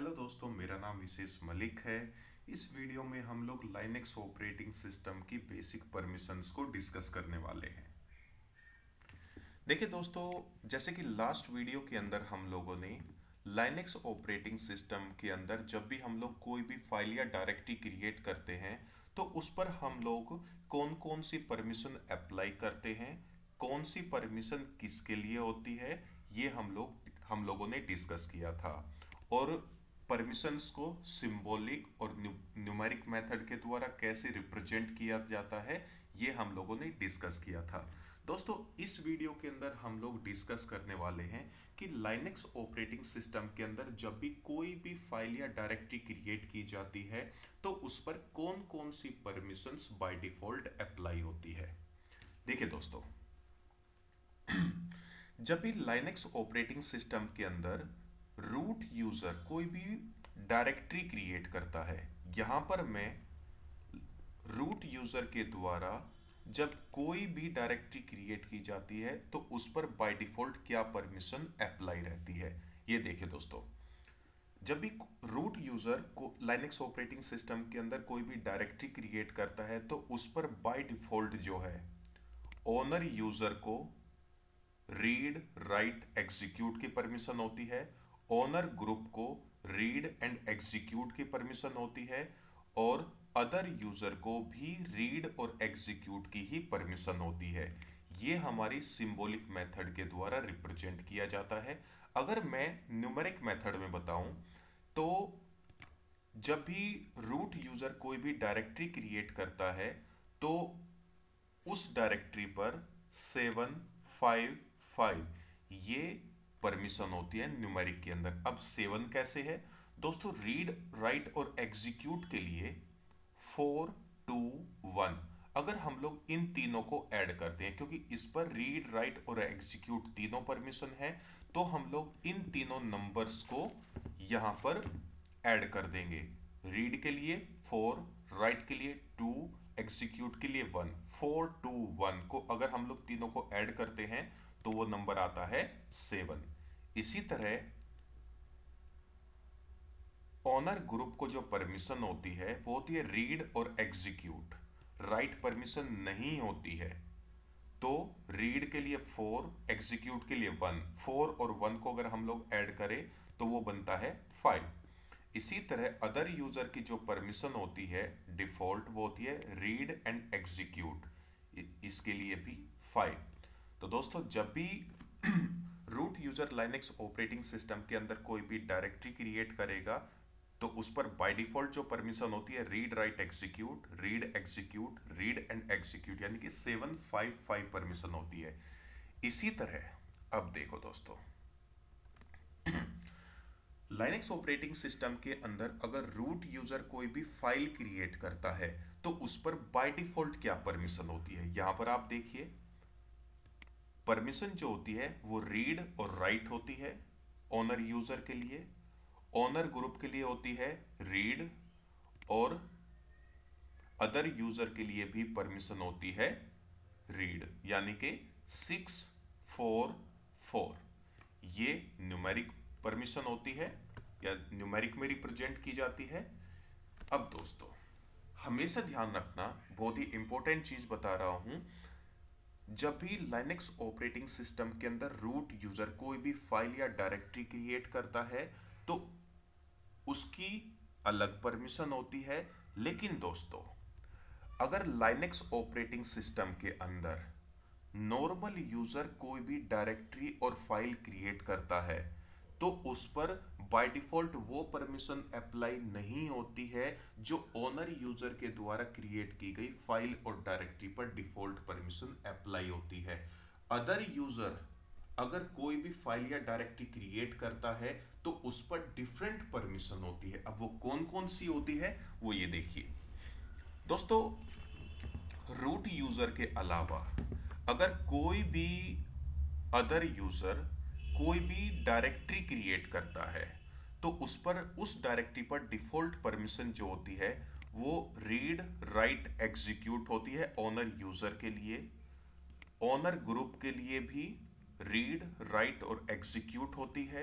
Hello दोस्तों, मेरा नाम विशेष मलिक है। इस वीडियो में हम लोग लाइनेक्स ऑपरेटिंग सिस्टम की बेसिक परमिशंस को डिस्कस करने वाले हैं। देखिए दोस्तों, जैसे कि लास्ट वीडियो के अंदर हम लोगों ने लाइनेक्स ऑपरेटिंग सिस्टम के अंदर जब भी हम लोग कोई भी फाइल या डायरेक्टरी क्रिएट करते हैं तो उस पर हम लोग कौन कौन सी परमिशन अप्लाई करते हैं, कौन सी परमिशन किसके लिए होती है, ये हम लोगों ने डिस्कस किया था। और परमिशंस को सिंबॉलिक और न्यूमेरिक मेथड के द्वारा कैसे रिप्रेजेंट किया जाता है, ये हम लोगों ने डिस्कस किया था। दोस्तों, इस वीडियो के अंदर हम लोग डिस्कस करने वाले हैं कि लाइनेक्स ऑपरेटिंग सिस्टम के अंदर जब भी कोई भी फाइल या डायरेक्टरी क्रिएट की जाती है तो उस पर कौन कौन सी परमिशंस बाय डिफॉल्ट अप्लाई होती है। देखिए दोस्तों, जब भी लाइनेक्स ऑपरेटिंग सिस्टम के अंदर रूट यूजर कोई भी डायरेक्टरी क्रिएट करता है, यहां पर मैं रूट यूजर के द्वारा जब कोई भी डायरेक्टरी क्रिएट की जाती है तो उस पर बाय डिफॉल्ट क्या परमिशन अप्लाई रहती है, ये देखिए दोस्तों। जब भी रूट यूजर को लाइनेक्स ऑपरेटिंग सिस्टम के अंदर कोई भी डायरेक्टरी क्रिएट करता है तो उस पर बाय डिफॉल्ट जो है ओनर यूजर को रीड राइट एग्जीक्यूट की परमिशन होती है, ओनर ग्रुप को रीड एंड एग्जीक्यूट की परमिशन होती है, और अदर यूजर को भी रीड और एग्जीक्यूट की ही परमिशन होती है। ये हमारी सिंबॉलिक मेथड के द्वारा रिप्रेजेंट किया जाता है। अगर मैं न्यूमेरिक मेथड में बताऊं तो जब भी रूट यूजर कोई भी डायरेक्टरी क्रिएट करता है तो उस डायरेक्टरी पर 755 ये परमिशन होती है न्यूमेरिक के अंदर। अब 7 कैसे है दोस्तों? रीड राइट और एग्जीक्यूट के लिए 421, अगर हम लोग इन तीनों को ऐड करते हैं, क्योंकि इस पर रीड राइट और एग्जीक्यूट तीनों परमिशन है, तो हम लोग इन तीनों नंबर्स को यहां पर ऐड कर देंगे। रीड के लिए 4, राइट के लिए 2, एग्जीक्यूट के लिए 1। 421 को अगर हम लोग तीनों को ऐड करते हैं तो वो नंबर आता है 7। इसी तरह ऑनर ग्रुप को जो परमिशन होती है वो होती है रीड और एग्जीक्यूट, राइट परमिशन नहीं होती है। तो रीड के लिए 4, एग्जीक्यूट के लिए 1, 4 और 1 को अगर हम लोग ऐड करें तो वो बनता है 5। इसी तरह अदर यूजर की जो परमिशन होती है डिफॉल्ट, वो होती है रीड एंड एग्जीक्यूट, इसके लिए भी 5। तो दोस्तों, जब भी root user Linux operating system के अंदर कोई भी डायरेक्टरी क्रिएट करेगा तो उस पर बाय डिफॉल्ट जो परमिशन होती है read write execute, read execute, read and execute, यानी कि 755 परमिशन होती है। इसी तरह अब देखो दोस्तों, लाइनेक्स ऑपरेटिंग सिस्टम के अंदर अगर रूट यूजर कोई भी फाइल क्रिएट करता है तो उस पर बाय डिफॉल्ट क्या परमिशन होती है, यहां पर आप देखिए। परमिशन जो होती है वो रीड और राइट होती है ओनर यूजर के लिए, ओनर ग्रुप के लिए होती है रीड, और अदर यूजर के लिए भी परमिशन होती है रीड, यानी कि 644। ये न्यूमेरिक परमिशन होती है या न्यूमेरिक में रिप्रेजेंट की जाती है। अब दोस्तों, हमेशा ध्यान रखना, बहुत ही इंपॉर्टेंट चीज बता रहा हूं, जब भी लाइनेक्स ऑपरेटिंग सिस्टम के अंदर रूट यूजर कोई भी फाइल या डायरेक्टरी क्रिएट करता है तो उसकी अलग परमिशन होती है। लेकिन दोस्तों, अगर लाइनेक्स ऑपरेटिंग सिस्टम के अंदर नॉर्मल यूजर कोई भी डायरेक्टरी और फाइल क्रिएट करता है तो उस पर बाय डिफॉल्ट वो परमिशन अप्लाई नहीं होती है जो ओनर यूजर के द्वारा क्रिएट की गई फाइल और डायरेक्टरी पर डिफॉल्ट परमिशन अप्लाई होती है। अदर यूजर अगर कोई भी फाइल या डायरेक्टरी क्रिएट करता है तो उस पर डिफरेंट परमिशन होती है। अब वो कौन कौन सी होती है वो ये देखिए दोस्तों। रूट यूजर के अलावा अगर कोई भी अदर यूजर कोई भी डायरेक्टरी क्रिएट करता है तो उस पर उस डायरेक्टरी पर डिफॉल्ट परमिशन जो होती है वो रीड राइट एग्जीक्यूट होती है ओनर यूजर के लिए, ओनर ग्रुप के लिए भी रीड राइट और एग्जीक्यूट होती है,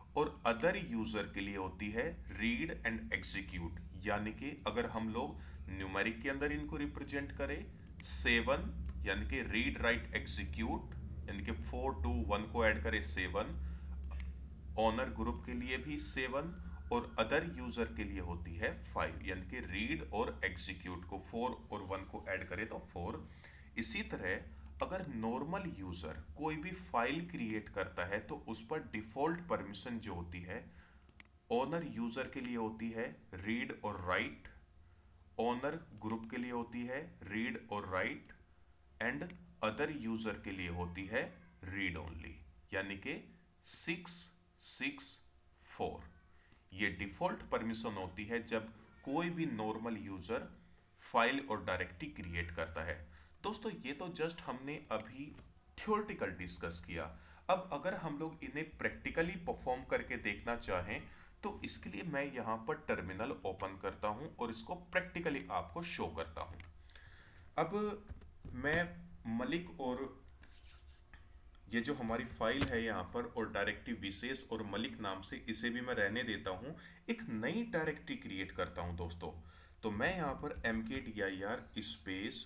और अदर यूजर के लिए होती है रीड एंड एग्जीक्यूट। यानी कि अगर हम लोग न्यूमेरिक के अंदर इनको रिप्रेजेंट करें 7, यानी कि रीड राइट एग्जीक्यूट, यानी कि 4 2 1 को ऐड करें 7, ऑनर ग्रुप के लिए भी 7 और अदर यूजर के लिए होती है 5, यानी कि रीड और एग्जीक्यूट को 4 और 1 को ऐड करें तो 4। इसी तरह अगर नॉर्मल यूजर कोई भी फाइल क्रिएट करता है तो उस पर डिफॉल्ट परमिशन जो होती है ओनर यूजर के लिए होती है रीड और राइट, ओनर ग्रुप के लिए होती है रीड और राइट, एंड अदर यूजर के लिए होती है रीड ओनली, यानी कि 6 6 4। ये डिफॉल्ट परमिशन होती है जब कोई भी नॉर्मल यूजर फाइल और डायरेक्टरी क्रिएट करता है। दोस्तों ये तो जस्ट हमने अभी थ्योरेटिकल डिस्कस किया। अब अगर हम लोग इन्हें प्रैक्टिकली परफॉर्म करके देखना चाहें तो इसके लिए मैं यहां पर टर्मिनल ओपन करता हूं और इसको प्रैक्टिकली आपको शो करता हूं। अब मैं मलिक और ये जो हमारी फाइल है यहाँ पर और डायरेक्टरी विशेष और मलिक नाम से इसे भी मैं रहने देता हूँ, एक नई डायरेक्टरी क्रिएट करता हूँ दोस्तों। तो मैं यहाँ पर mkdir स्पेस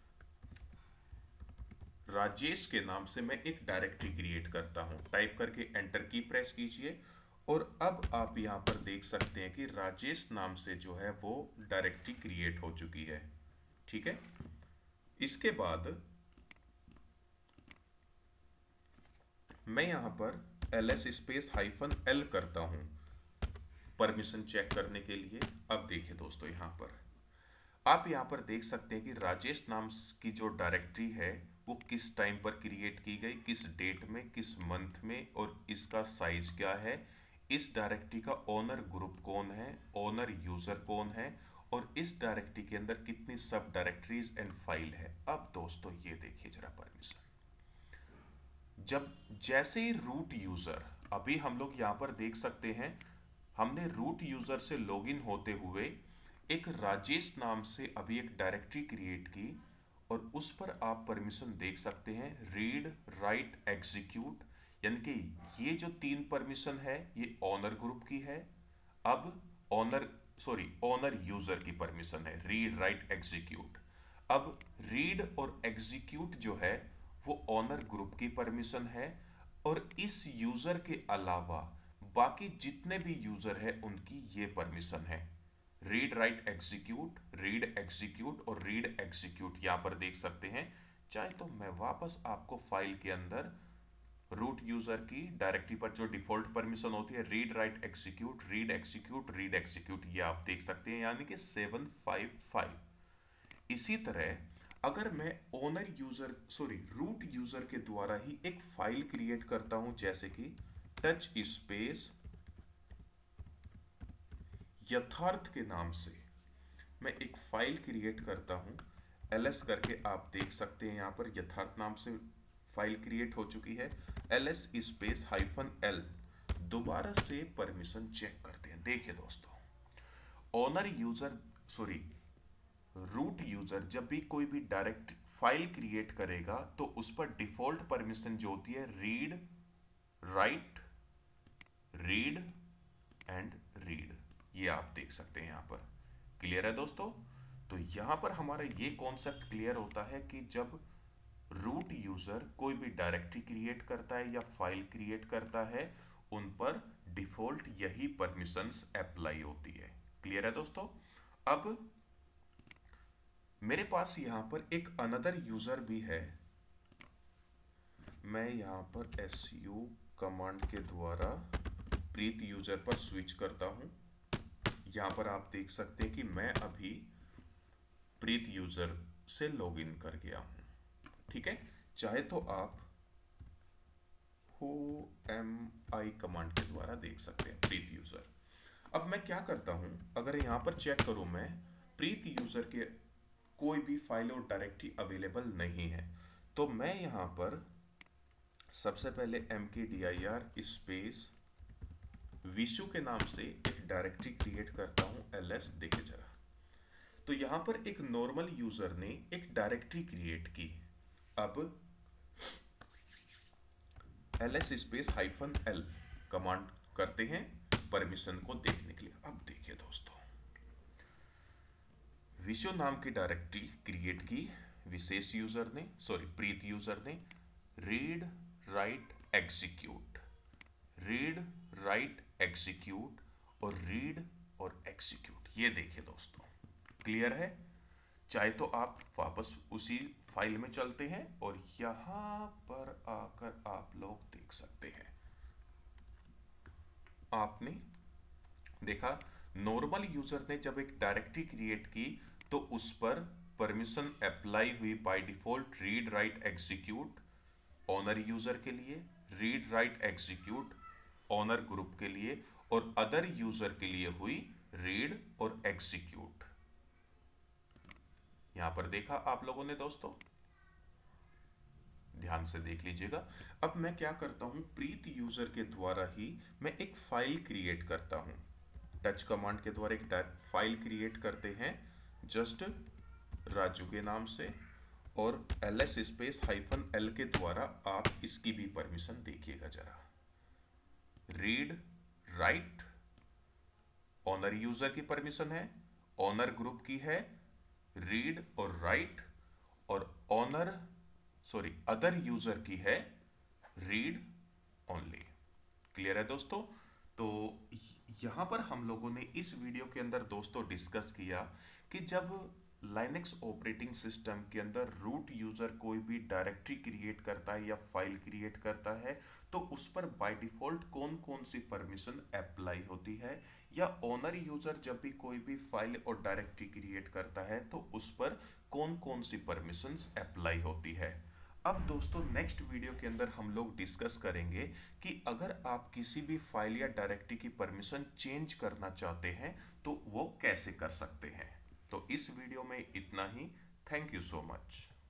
राजेश के नाम से मैं एक डायरेक्टरी क्रिएट करता हूँ। टाइप करके एंटर की प्रेस कीजिए और अब आप यहाँ पर देख सकते हैं कि राजेश नाम से जो है वो डायरेक्टरी क्रिएट हो चुकी है। ठीक है, इसके बाद मैं यहां पर ls स्पेस -l करता हूं परमिशन चेक करने के लिए। अब देखिए दोस्तों, यहां पर आप यहां पर देख सकते हैं कि राजेश नाम की जो डायरेक्टरी है वो किस टाइम पर क्रिएट की गई, किस डेट में, किस मंथ में, और इसका साइज क्या है, इस डायरेक्टरी का ओनर ग्रुप कौन है, ओनर यूजर कौन है, और इस डायरेक्टरी के अंदर कितनी सब डायरेक्टरीज एंड फाइल है। अब दोस्तों ये देखिए जरा परमिशन, जब जैसे ही रूट यूजर, अभी हम लोग यहां पर देख सकते हैं हमने रूट यूजर से लॉगिन होते हुए एक राजेश नाम से अभी एक डायरेक्टरी क्रिएट की और उस पर आप परमिशन देख सकते हैं रीड राइट एग्जीक्यूट, यानी कि ये जो 3 परमिशन है ये ओनर ग्रुप की है। अब ओनर यूजर की परमिशन है रीड राइट एग्जीक्यूट। अब रीड और एग्जीक्यूट जो है वो ओनर ग्रुप की परमिशन है और इस यूजर के अलावा बाकी जितने भी यूजर है उनकी ये परमिशन है read write execute, read execute और रीड एग्जीक्यूट। यहां पर देख सकते हैं। चाहे तो मैं वापस आपको फाइल के अंदर रूट यूजर की डायरेक्टरी पर जो डिफॉल्ट परमिशन होती है read write execute, read execute, read execute, ये आप देख सकते हैं, यानी कि 755। इसी तरह अगर मैं रूट यूजर के द्वारा ही एक फाइल क्रिएट करता हूं, जैसे कि टच स्पेस यथार्थ के नाम से मैं एक फाइल क्रिएट करता हूं ls करके, आप देख सकते हैं यहां पर यथार्थ नाम से फाइल क्रिएट हो चुकी है। ls स्पेस -l, दोबारा से परमिशन चेक करते हैं। देखिए दोस्तों, रूट यूजर जब भी कोई भी डायरेक्ट फाइल क्रिएट करेगा तो उस पर डिफॉल्ट परमिशन जो होती है read write, read and read, ये आप देख सकते हैं यहां पर। क्लियर है दोस्तों? तो यहां पर हमारा ये कॉन्सेप्ट क्लियर होता है कि जब रूट यूजर कोई भी डायरेक्टरी क्रिएट करता है या फाइल क्रिएट करता है उन पर डिफॉल्ट यही परमिशंस अप्लाई होती है। क्लियर है दोस्तों? अब मेरे पास यहां पर एक अनदर यूजर भी है। मैं यहां पर su कमांड के द्वारा प्रीत यूजर पर स्विच करता हूं। यहां पर आप देख सकते हैं कि मैं अभी प्रीत यूजर से लॉगिन कर गया हूं। ठीक है, चाहे तो आप whoami कमांड के द्वारा देख सकते हैं प्रीत यूजर। अब मैं क्या करता हूं, अगर यहां पर चेक करूं मैं प्रीत यूजर के कोई भी फाइल और डायरेक्टरी अवेलेबल नहीं है, तो मैं यहां पर सबसे पहले mkdir स्पेस विशु के नाम से एक डायरेक्टरी क्रिएट करता हूं ls। देखे जरा, तो यहां पर एक नॉर्मल यूजर ने एक डायरेक्टरी क्रिएट की। अब ls स्पेस -l कमांड करते हैं परमिशन को देखने के लिए। अब देखिए दोस्तों, विशु नाम की डायरेक्टरी क्रिएट की विशेष यूजर ने, प्रीत यूजर ने read write execute, read write execute और रीड और एग्जीक्यूट। ये देखिए दोस्तों, क्लियर है। चाहे तो आप वापस उसी फाइल में चलते हैं और यहां पर आकर आप लोग देख सकते हैं। आपने देखा, नॉर्मल यूजर ने जब एक डायरेक्टरी क्रिएट की तो उस पर परमिशन अप्लाई हुई by default read write execute owner user के लिए, read write execute owner group के लिए, और अदर यूजर के लिए हुई रीड और एग्जीक्यूट। यहां पर देखा आप लोगों ने दोस्तों, ध्यान से देख लीजिएगा। अब मैं क्या करता हूं, प्रीत यूजर के द्वारा ही मैं एक फाइल क्रिएट करता हूं। टच कमांड के द्वारा एक फाइल क्रिएट करते हैं जस्ट राजू के नाम से, और ls स्पेस -l के द्वारा आप इसकी भी परमिशन देखिएगा जरा। रीड राइट ऑनर यूजर की परमिशन है, ऑनर ग्रुप की है रीड और राइट, और अदर यूजर की है रीड ओनली। क्लियर है दोस्तों। तो यहां पर हम लोगों ने इस वीडियो के अंदर दोस्तों डिस्कस किया कि जब लाइनक्स ऑपरेटिंग सिस्टम के अंदर रूट यूजर कोई भी डायरेक्टरी क्रिएट करता है या फाइल क्रिएट करता है तो उस पर बाय डिफॉल्ट कौन कौन सी परमिशन अप्लाई होती है, या ओनर यूजर जब भी कोई भी फाइल और डायरेक्टरी क्रिएट करता है तो उस पर कौन कौन सी परमिशंस अप्लाई होती है। अब दोस्तों नेक्स्ट वीडियो के अंदर हम लोग डिस्कस करेंगे कि अगर आप किसी भी फाइल या डायरेक्टरी की परमिशन चेंज करना चाहते हैं तो वो कैसे कर सकते हैं। तो इस वीडियो में इतना ही। Thank you so much.